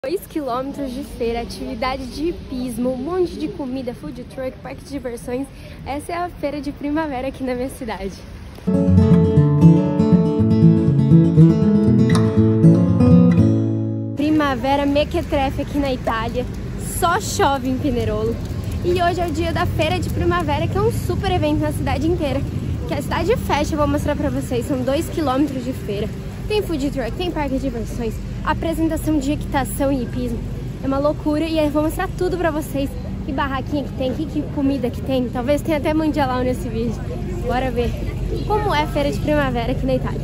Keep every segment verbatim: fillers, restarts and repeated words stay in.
dois quilômetros de feira, atividade de hipismo, um monte de comida, food truck, parque de diversões. Essa é a feira de primavera aqui na minha cidade. Primavera mequetrefe aqui na Itália, só chove em Pinerolo. E hoje é o dia da feira de primavera, que é um super evento na cidade inteira. Que a cidade fecha, eu vou mostrar pra vocês, são dois quilômetros de feira. Tem food truck, tem parque de diversões, apresentação de equitação e hipismo. É uma loucura e eu vou mostrar tudo pra vocês. Que barraquinha que tem, que, que comida que tem. Talvez tenha até mundial nesse vídeo. Bora ver como é a feira de primavera aqui na Itália.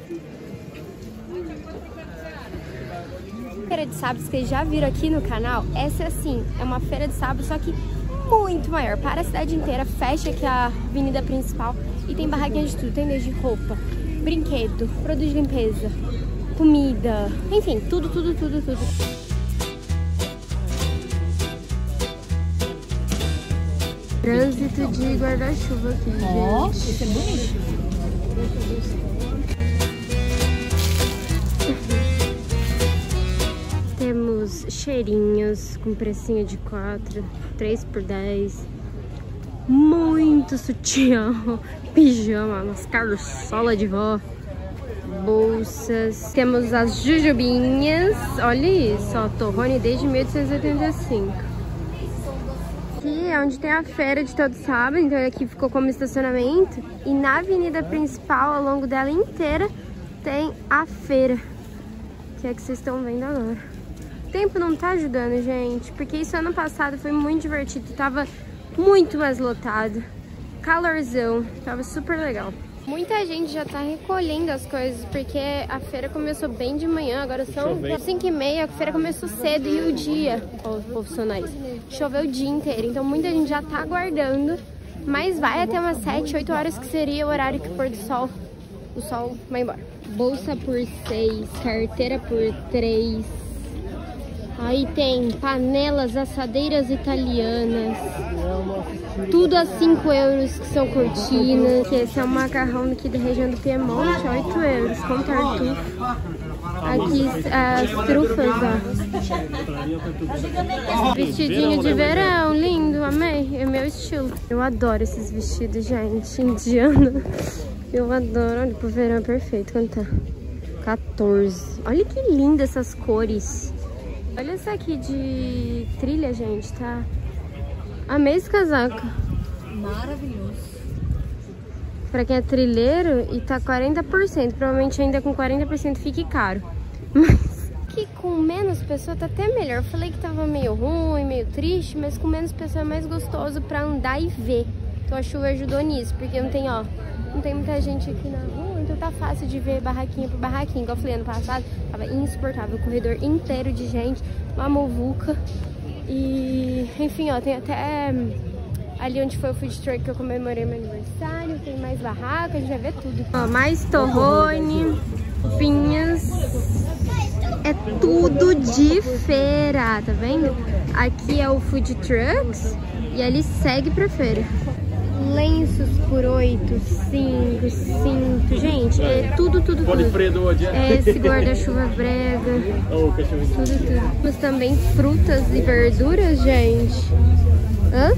Feira de sábado, vocês já viram aqui no canal. Essa é assim, é uma feira de sábado, só que muito maior. Para a cidade inteira, fecha aqui a avenida principal e tem barraquinha de tudo. Tem desde roupa, brinquedo, produto de limpeza, comida, enfim, tudo, tudo, tudo, tudo. Trânsito de guarda-chuva aqui, Ó, gente. esse é bonito. Temos cheirinhos com precinho de quatro, três por dez. Muito sutiã, pijama, umas carçola de vó, bolsas. Temos as jujubinhas, olha isso, ó, torrone desde mil oitocentos e oitenta e cinco. Aqui é onde tem a feira de todo sábado, então aqui ficou como estacionamento. E na avenida principal, ao longo dela inteira, tem a feira, que é que vocês estão vendo agora. O tempo não tá ajudando, gente, porque isso ano passado foi muito divertido, tava muito mais lotado, calorzão, tava super legal. Muita gente já tá recolhendo as coisas, porque a feira começou bem de manhã, agora são cinco e meia, a feira começou cedo e o dia, ó, os profissionais, choveu o dia inteiro, então muita gente já tá aguardando, mas vai até umas sete, oito horas, que seria o horário que o pôr do sol, o sol vai embora. Bolsa por seis, carteira por três. Aí tem panelas, assadeiras italianas, tudo a cinco euros, que são cortinas. Que esse é um macarrão aqui da região do Piemonte, oito euros, com tartufo. Aqui as trufas, ó. Vestidinho de verão, lindo, amei, é meu estilo. Eu adoro esses vestidos, gente, indiano. Eu adoro, olha, pro verão é perfeito, quanto tá? quatorze. Olha que linda essas cores. Olha essa aqui de trilha, gente, tá? Amei esse casaco. Maravilhoso. Pra quem é trilheiro e tá quarenta por cento. Provavelmente ainda com quarenta por cento fique caro. Mas que com menos pessoa tá até melhor. Eu falei que tava meio ruim, meio triste, mas com menos pessoa é mais gostoso pra andar e ver. Então a chuva ajudou nisso, porque não tem, ó, não tem muita gente aqui na rua, então tá fácil de ver barraquinha por barraquinha. Igual eu falei ano passado, tava insuportável, o corredor inteiro de gente, uma muvuca. E, enfim, ó, tem até ali onde foi o food truck que eu comemorei meu aniversário, tem mais barraca, a gente vai ver tudo. Ó, mais torrone, pinhas, é tudo de feira, tá vendo? Aqui é o food trucks e ali segue pra feira. Lenços por oito, cinco, cinco. Gente, é tudo, tudo, tudo. É esse guarda-chuva brega. Tudo, tudo. Mas também frutas e verduras, gente. Hã?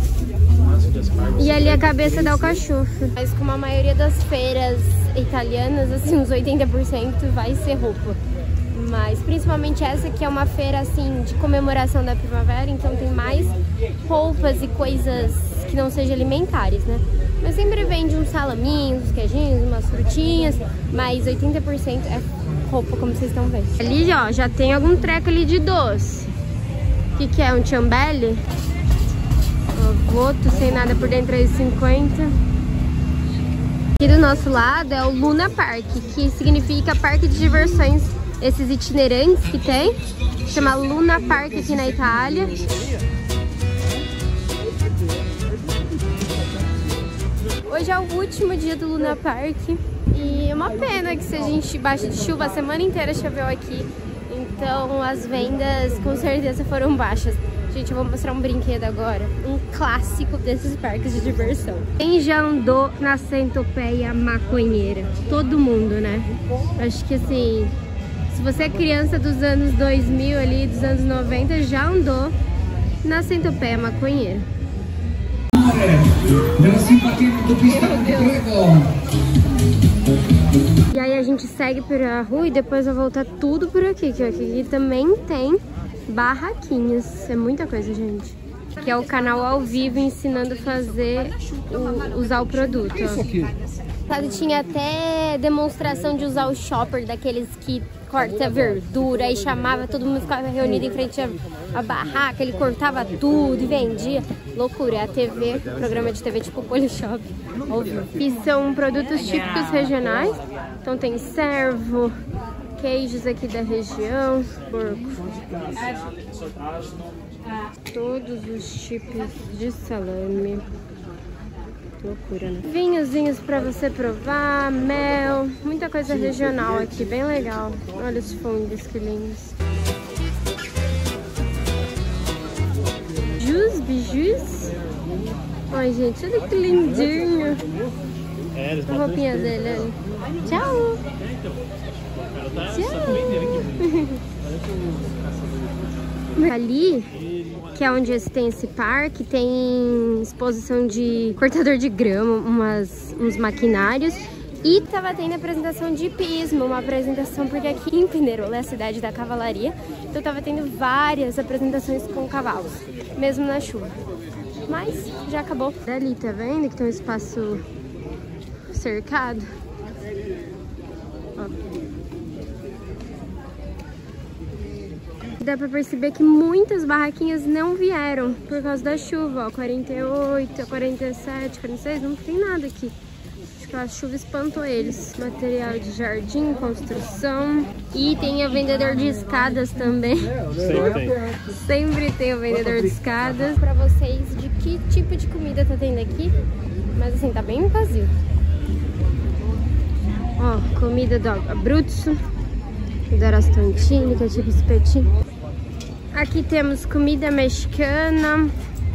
E ali a cabeça da alcachofra. Mas como a maioria das feiras italianas, assim, uns oitenta por cento vai ser roupa. Mas principalmente essa que é uma feira, assim, de comemoração da primavera, então tem mais roupas e coisas que não sejam alimentares, né? Mas sempre vende uns salaminhos, uns queijinhos, umas frutinhas, mas oitenta por cento é roupa, como vocês estão vendo. Ali, ó, já tem algum treco ali de doce. O que que é? Um ciambelli? Ó, voto sem nada por dentro, três reais e cinquenta. Aqui do nosso lado é o Luna Park, que significa parque de diversões. Esses itinerantes que tem, chama Luna Park aqui na Itália. Hoje é o último dia do Luna Park e é uma pena que se a gente baixa de chuva, a semana inteira choveu aqui, então as vendas com certeza foram baixas. Gente, eu vou mostrar um brinquedo agora, um clássico desses parques de diversão. Quem já andou na centopeia maconheira? Todo mundo, né? Acho que assim, Se você é criança dos anos dois mil ali, dos anos noventa, já andou na Centopeia Maconheira. E aí a gente segue pela rua e depois vai voltar tudo por aqui, que aqui também tem barraquinhas. É muita coisa, gente. Que é o canal ao vivo ensinando a fazer, o, usar o produto. Ó. Tinha até demonstração de usar o chopper, daqueles que corta verdura, e chamava, todo mundo ficava reunido em frente à, à barraca, ele cortava tudo e vendia. Loucura, é a T V, programa de T V tipo Polishop, ao vivo. E são produtos típicos regionais, então tem servo, queijos aqui da região, porco. Todos os tipos de salame. Loucura, né? Vinhos, vinhos pra você provar, mel, muita coisa regional aqui, bem legal. Olha os fundos, que lindos. Jus, bijus. Ai, gente, olha que lindinho. A roupinha dele ali. Tchau. Tchau. Ali, que é onde tem esse parque, tem exposição de cortador de grama, umas, uns maquinários. E tava tendo apresentação de hipismo, uma apresentação, porque aqui em Pinerolo é a cidade da cavalaria. Então tava tendo várias apresentações com cavalos, mesmo na chuva. Mas já acabou. Ali, tá vendo que tem um espaço cercado? Ó. Dá pra perceber que muitas barraquinhas não vieram por causa da chuva, ó, quarenta e oito, quarenta e sete, quarenta e seis, não tem nada aqui. Acho que a chuva espantou eles. Material de jardim, construção. E tem o vendedor de escadas também. Sempre tem. Sempre tem o vendedor de escadas. Pra vocês de que tipo de comida tá tendo aqui. Mas assim, tá bem vazio. Ó, comida do Abruzzo, do Arastantini, que é tipo espetinho. Aqui temos comida mexicana,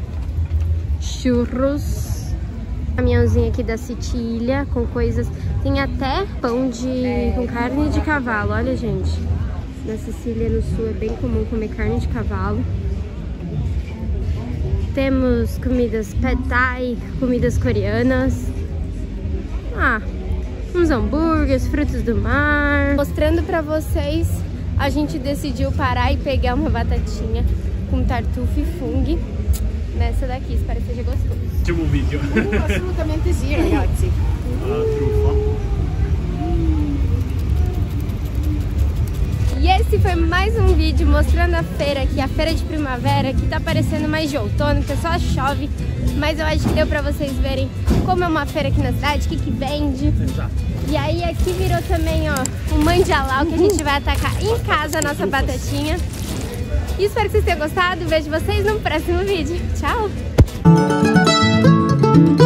churros, caminhãozinho aqui da Sicília com coisas, tem até pão de com carne de cavalo, olha gente, na Sicília no sul é bem comum comer carne de cavalo. Temos comidas pad thai, comidas coreanas, ah, uns hambúrgueres, frutos do mar. Mostrando pra vocês, a gente decidiu parar e pegar uma batatinha com tartufo e fungo nessa daqui, espero que seja gostoso. Último vídeo. Uh, assolutamente sì, ragazzi. A trufa. E esse foi mais um vídeo mostrando a feira aqui, a feira de primavera, que tá parecendo mais de outono, o pessoal chove, mas eu acho que deu pra vocês verem como é uma feira aqui na cidade, o que que vende. Exato. E aí aqui virou também, ó, um manjalau que a gente vai atacar em casa a nossa batatinha. E espero que vocês tenham gostado, vejo vocês no próximo vídeo. Tchau!